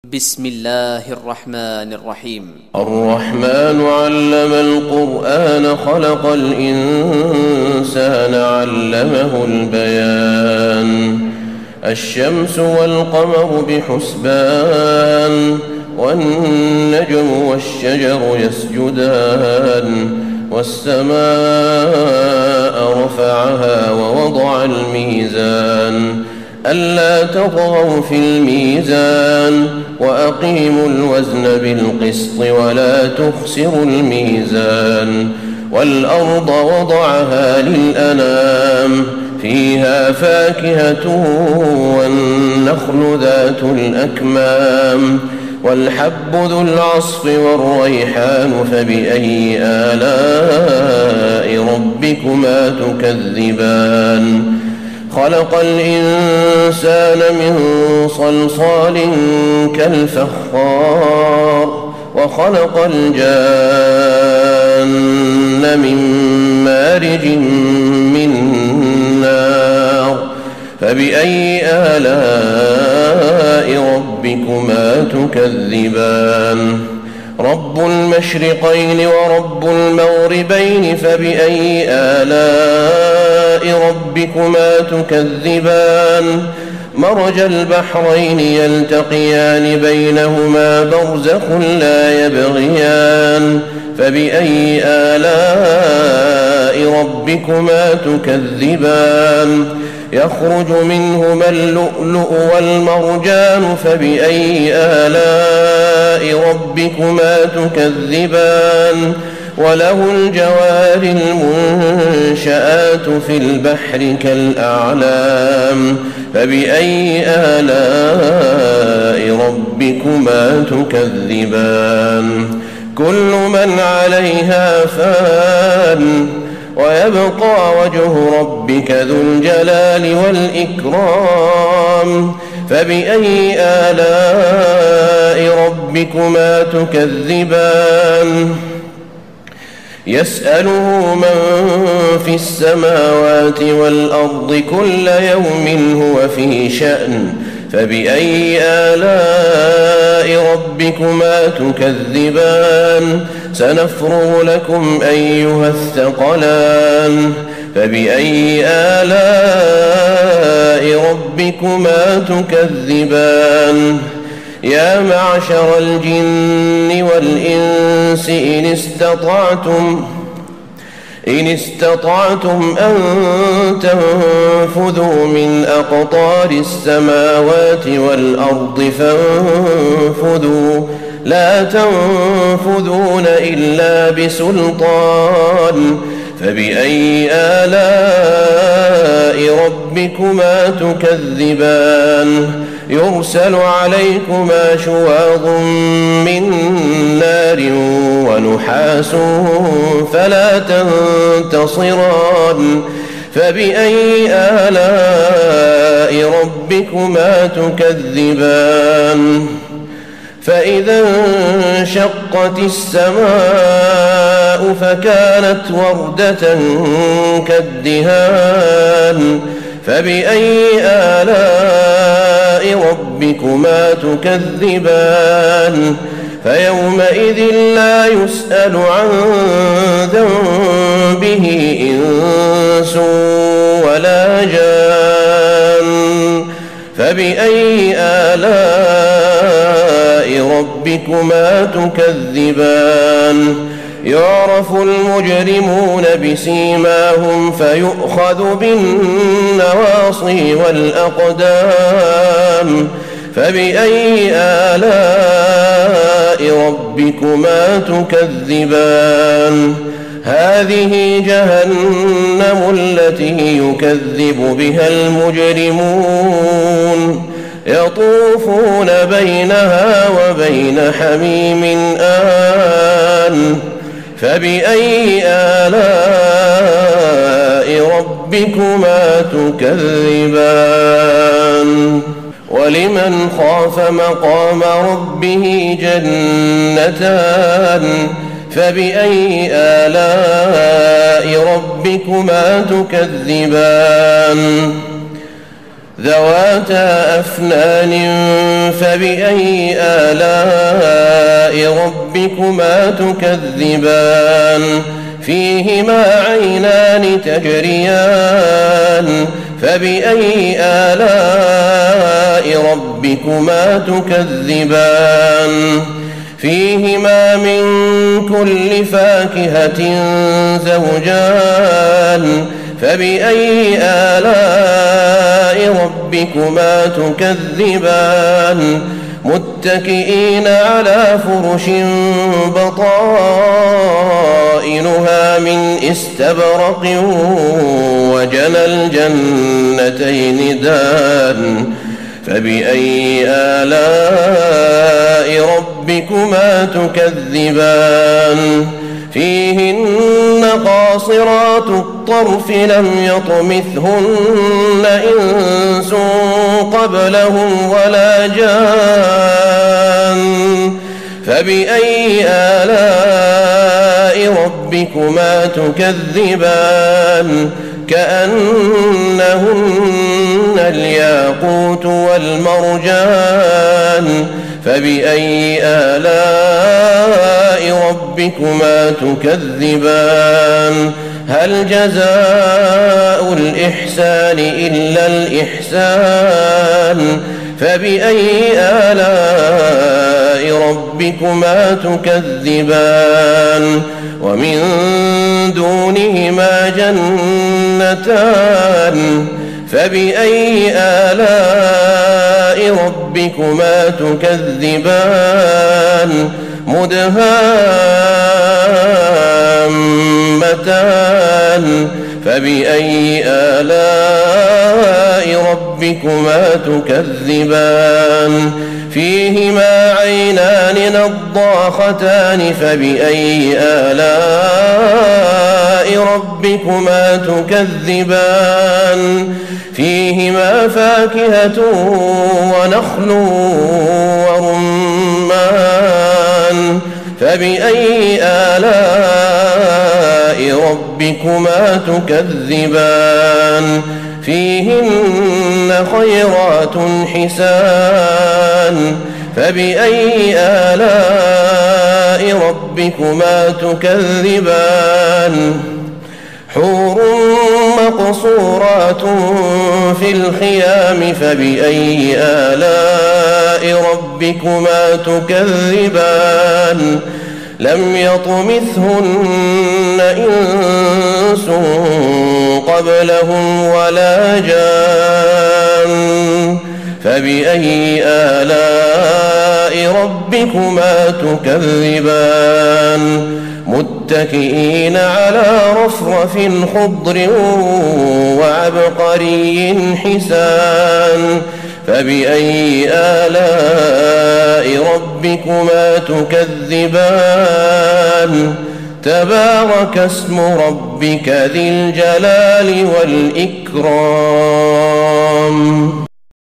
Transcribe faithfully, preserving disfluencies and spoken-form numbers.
بسم الله الرحمن الرحيم. الرحمن علم القرآن خلق الإنسان علمه البيان. الشمس والقمر بحسبان والنجم والشجر يسجدان والسماء رفعها ووضع الميزان ألا تطغوا في الميزان وأقيموا الوزن بالقسط ولا تخسروا الميزان والأرض وضعها للأنام فيها فاكهة والنخل ذات الأكمام والحب ذو العصف والريحان فبأي آلاء ربكما تكذبان. خلق الإنسان من صلصال كالفخار وخلق الجان من مارج من نار فبأي آلاء ربكما تكذبان. رب المشرقين ورب المغربين فبأي آلاء ربكما تكذبان. مرج البحرين يلتقيان بينهما برزخ لا يبغيان فبأي آلاء ربكما تكذبان. يخرج منهما اللؤلؤ والمرجان فبأي آلاء ربكما تكذبان. وله الجوار المنشآت في البحر كالأعلام فبأي آلاء ربكما تكذبان. كل من عليها فان ويبقى وجه ربك ذو الجلال والإكرام فبأي آلاء ربكما تكذبان. يسأله من في السماوات والأرض كل يوم هو في شأن فبأي آلاء ربكما تكذبان. سنفرغ لكم أيها الثقلان فبأي آلاء ربكما تكذبان. يا معشر الجن والإنس إن استطعتم إن استطعتم أن تنفذوا من أقطار السماوات والأرض فانفذوا لا تنفذون إلا بسلطان فبأي آلاء ربكما تكذبان. يرسل عليكما شواظ من نار ونحاس فلا تنتصران فبأي آلاء ربكما تكذبان. فإذا انشقت السماء فكانت وردة كالدهان فبأي آلاء ربكما تكذبان. فيومئذ لا يسأل عن ذنبه إنس ولا جان فبأي آلاء ربكما تكذبان. يعرف المجرمون بسيماهم فيؤخذ بالنواصي والأقدام فبأي آلاء ربكما تكذبان. هذه جهنم التي يكذب بها المجرمون يطوفون بينها وبين حميم آن فبأي آلاء ربكما تكذبان. ولمن خاف مقام ربه جنتان فبأي آلاء ربكما تكذبان. ذواتا أفنان فبأي آلاء ربكما تكذبان فيهما عينان تجريان فبأي آلاء ربكما تكذبان فيهما من كل فاكهة زوجان فبأي آلاء ربكما تكذبان متكئين على فرش بطائنها من استبرق وجنى الجنتين دان فبأي آلاء ربكما تكذبان فيهن قاصرات الطرف لم يطمثهن إنس قبلهم ولا جان فبأي آلاء ربكما تكذبان كأنهن الياقوت والمرجان فبأي آلاء ربكما تكذبان هل جزاء الإحسان إلا الإحسان فبأي آلاء ربكما تكذبان ومن دونهما جنتان فبأي آلاء ربكما تكذبان مدهامتان فبأي آلاء ربكما تكذبان فيهما عينان نضاختان فبأي آلاء ربكما تكذبان فيهما فاكهة ونخل ورمان فبأي آلاء ربكما تكذبان فيهن خيرات حسان فبأي آلاء ربكما تكذبان حور مقصورات في الخيام فبأي آلاء ربكما تكذبان لم يطمثهن إنس قبلهم ولا جان فبأي آلاء ربكما تكذبان متكئين على رفرف خضر وعبقري حسان فبأي آلاء ربكما تكذبان تبارك اسم ربك ذي الجلال والإكرام